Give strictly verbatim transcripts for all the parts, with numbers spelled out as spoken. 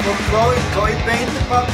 Con COVID, COVID veinte, papi.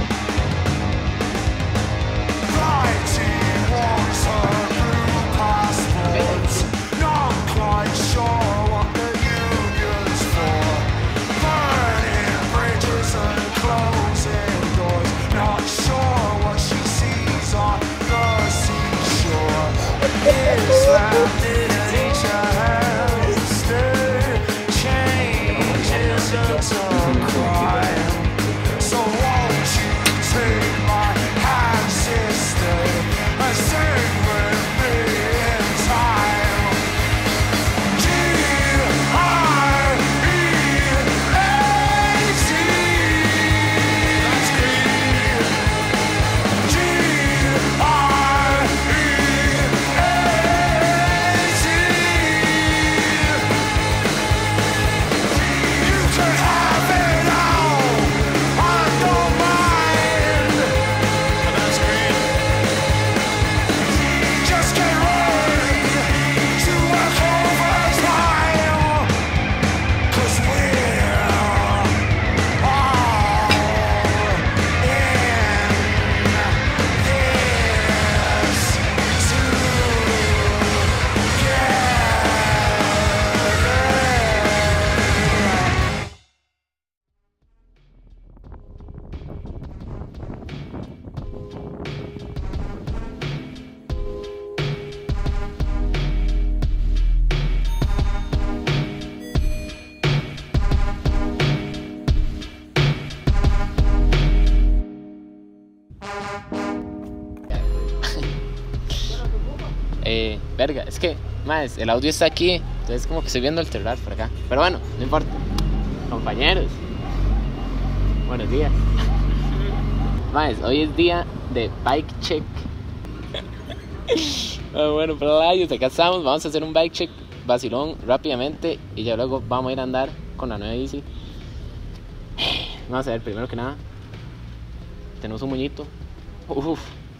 Eh, verga, es que, más, el audio está aquí, entonces como que estoy viendo el celular por acá. Pero bueno, no importa. Compañeros, buenos días. Más, hoy es día de bike check. Ah, bueno, playos, acá estamos, vamos a hacer un bike check vacilón rápidamente y ya luego vamos a ir a andar con la nueva bici. Vamos a ver, primero que nada, tenemos un moñito. Uf.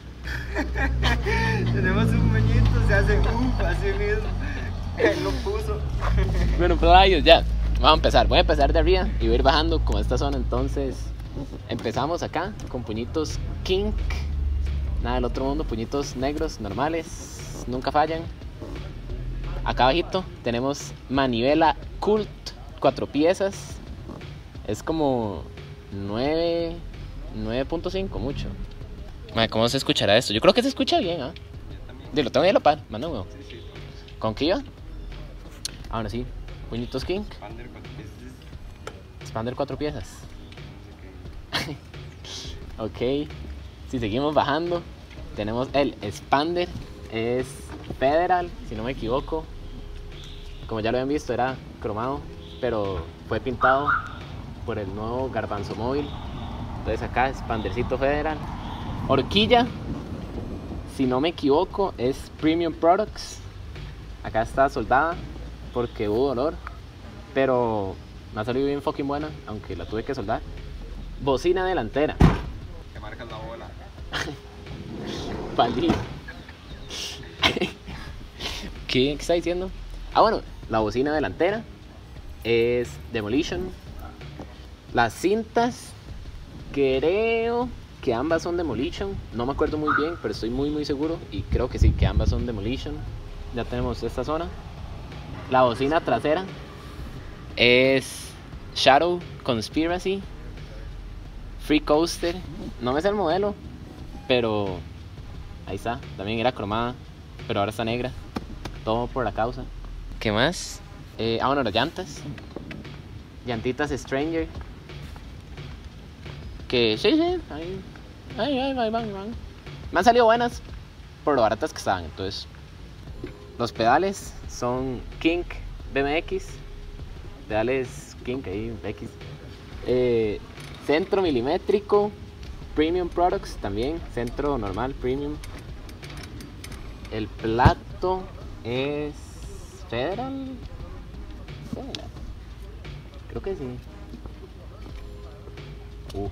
Tenemos un moñito, se hace uff, así mismo. Él lo puso. Bueno, playos, ya. Vamos a empezar. Voy a empezar de arriba y voy a ir bajando como esta zona. Entonces, empezamos acá con puñitos Kink. Nada del otro mundo, puñitos negros, normales. Nunca fallan. Acá abajito tenemos manivela Cult, cuatro piezas. Es como nueve punto cinco, mucho. Madre, ¿cómo se escuchará esto? Yo creo que se escucha bien, ¿ah? ¿eh? Dilo, tengo ya la par, manda huevo. Sí, sí. ¿Con qué iba? Ahora sí, puñitos Kink. Expander cuatro piezas. Expander cuatro piezas. Ok. Si seguimos bajando, tenemos el Expander. Es Federal, si no me equivoco. Como ya lo habían visto, era cromado, pero fue pintado por el nuevo Garbanzo Móvil. Entonces acá, Expandercito Federal. Horquilla, si no me equivoco, es Premium Products. Acá está soldada porque hubo dolor, pero me ha salido bien fucking buena, aunque la tuve que soldar. Bocina delantera. Que marcas la bola. Palí. ¿Qué está diciendo? Ah, bueno, la bocina delantera es Demolition. Las cintas, creo que ambas son Demolition. No me acuerdo muy bien, pero estoy muy muy seguro. Y creo que sí, que ambas son Demolition. Ya tenemos esta zona. La bocina trasera es Shadow Conspiracy Free Coaster. No me sé el modelo, pero ahí está. También era cromada, pero ahora está negra. Todo por la causa. ¿Qué más? Eh, ah, bueno, las llantas. Llantitas Stranger. Que sí, sí, ahí, ahí, ahí, ahí van, ahí van. Me han salido buenas por lo baratas que estaban. Entonces, los pedales son Kink B M X. Pedales Kink ahí, X. Eh, centro milimétrico Premium Products también. Centro normal, Premium. El plato es Federal. Federal. Creo que sí. Uh.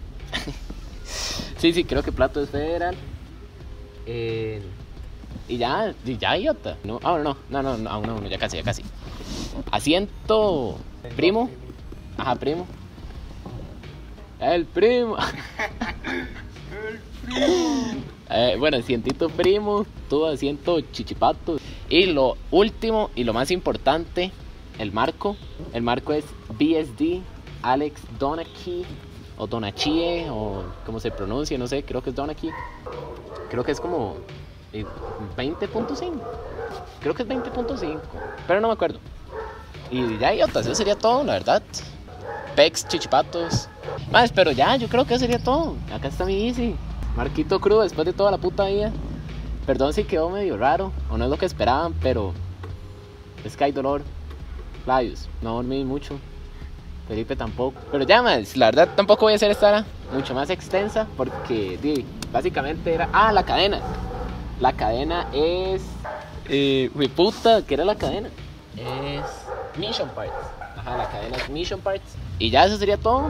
Sí, sí, creo que plato es Federal. Eh, y ya, y ya, idiota. No, ah, no, no, no, no, aún no, no, ya casi, ya casi. Asiento primo. Ajá, primo. El primo. El primo. Eh, bueno, asientito primo, tuvo asiento chichipato. Y lo último y lo más importante, el marco. El marco es B S D Alex Donachie o Donachie o como se pronuncia, no sé, creo que es Donachie. Creo que es como eh, veinte punto cinco. Creo que es veinte punto cinco, pero no me acuerdo. Y ya, idiotas, eso sería todo, la verdad. Pecs, chichipatos. Más, pero ya, yo creo que eso sería todo. Acá está mi Easy. Marquito crudo después de toda la puta vida. Perdón si quedó medio raro o no es lo que esperaban, pero es que hay dolor. Labios, no dormí mucho. Felipe tampoco. Pero ya más, la verdad tampoco voy a hacer esta hora mucho más extensa porque di, básicamente era... Ah, la cadena. La cadena es... Eh, mi puta, ¿qué era la cadena? Es Mission Parts. Ajá, la cadena es Mission Parts. Y ya eso sería todo.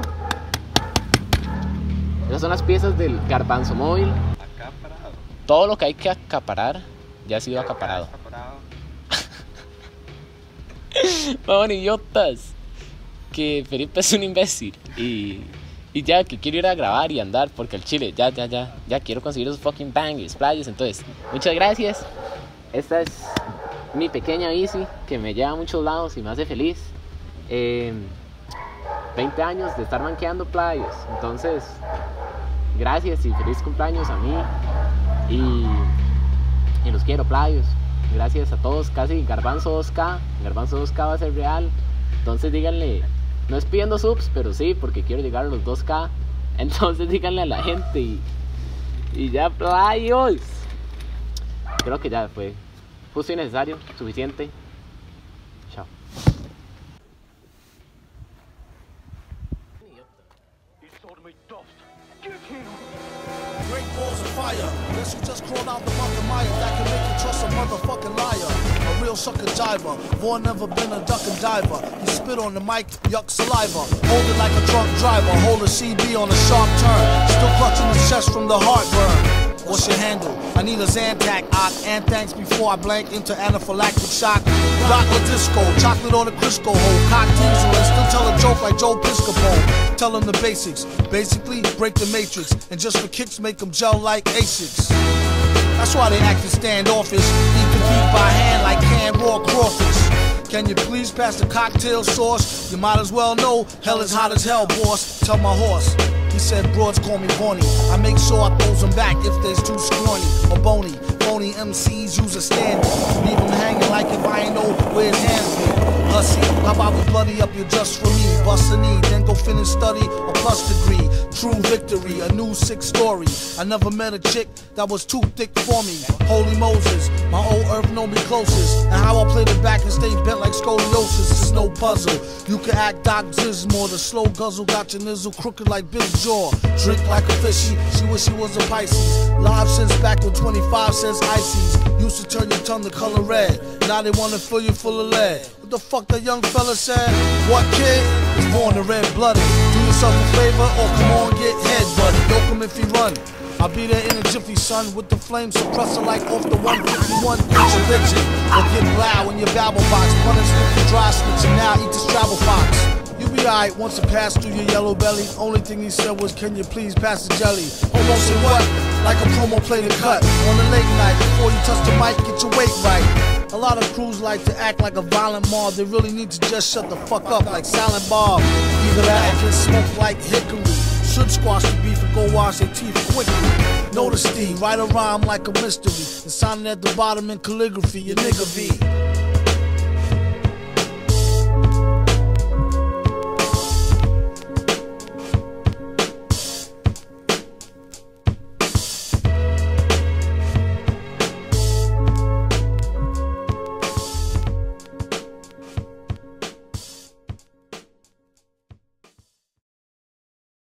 Esas son las piezas del garbanzo móvil. Acaparado. Todo lo que hay que acaparar ya ha sido acaparado. Acaparado. Vamos, idiotas. Que Felipe es un imbécil. Y, y ya, que quiero ir a grabar y andar. Porque el chile, ya, ya, ya. Ya quiero conseguir esos fucking bangers, playas. Entonces, muchas gracias. Esta es mi pequeña bici que me lleva a muchos lados y me hace feliz. Eh, veinte años de estar manqueando playas. Entonces, gracias y feliz cumpleaños a mí. Y, y los quiero, playos. Gracias a todos. Casi Garbanzo dos K. Garbanzo dos K va a ser real. Entonces díganle, no es pidiendo subs, pero sí, porque quiero llegar a los dos K. Entonces díganle a la gente y, y ya, playos. Creo que ya fue justo y necesario, suficiente. Chao. Great balls of fire. Guess who just crawled out the Mother Maya that can make you trust a motherfucking liar? A real sucker diver. Vaughn never been a duck and diver. He spit on the mic, yuck saliva. Hold it like a drunk driver. Hold a C B on a sharp turn. Still clutching the chest from the heartburn. What's your handle? I need a Zantac, ock, and thanks before I blank into anaphylactic shock. Rock a disco, chocolate on a Crisco hole, cock diesel, and still tell a joke like Joe Piscopo. Tell them the basics, basically break the matrix, and just for kicks make them gel like Asics. That's why they acting standoffish, eat the beat by hand like canned raw crawfish. Can you please pass the cocktail sauce? You might as well know, hell is hot as hell, boss. Tell my horse. He said broads call me Bonnie. I make sure I throws them back if they's too scrawny or bony. Phony M Cs use a stand. Leave them hanging like if I ain't know where his hands be. Hussy, how about we bloody up you just for me? Bust a knee, then go finish study a plus degree. True victory, a new sick story. I never met a chick that was too thick for me. Holy Moses, my old earth know me closest. And how I played it back and stayed bent like scoliosis is no puzzle. You can act Doc Zismore, the slow guzzle got your nizzle crooked like Bill's jaw. Drink like a fishy, she wish she was a Pisces. Live since back when twenty-five cents ices. Used to turn your tongue the color red. Now they wanna fill you full of lead. What the fuck that young fella said? What kid is born to red blooded? Do yourself a favor or come on get head buddy. Yoke him if he run. I'll be there in a jiffy, son, with the flame suppressor like off the one fifty-one inch of bitchin'. Or get loud in your babble box, punish with the dry snitch and now eat the Scrabble fox. You be alright once it passed through your yellow belly. Only thing he said was, can you please pass the jelly? Almost said what? Like a promo play to cut. On the late night, before you touch the mic, get your weight right. A lot of crews like to act like a violent mob. They really need to just shut the fuck up like Silent Bob. Either that or can smoke like hickory. Should squash the beef and go wash their teeth quickly. Notice the write a rhyme like a mystery and sign it at the bottom in calligraphy, your nigga V.